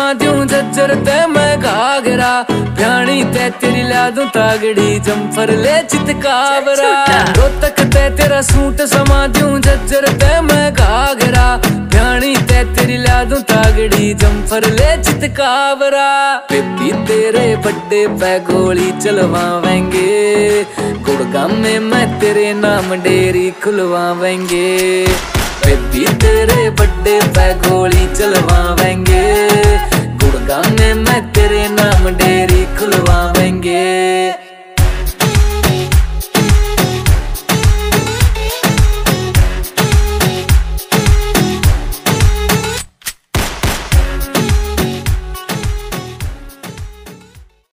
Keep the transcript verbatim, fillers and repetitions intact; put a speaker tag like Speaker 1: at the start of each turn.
Speaker 1: दूं झज्जर ते मैं घाघरा, भ्याणी ते तेरी ला दूं तागड़ी, जम्फर ले चितकावरा। रोहतक ते तेरा सूट समा दूं झज्जर ते मैं घाघरा, भ्याणी ते तेरी ला दूं तागड़ी, जम्फर ले चितकावरा। बेबी तेरे बड्डे पे गोली चलवावेंगे, गुड़गांव में मैं तेरे नाम डेरी खुलवावेंगे। बेबी तेरे बड्डे पे गोली चलवावेंगे,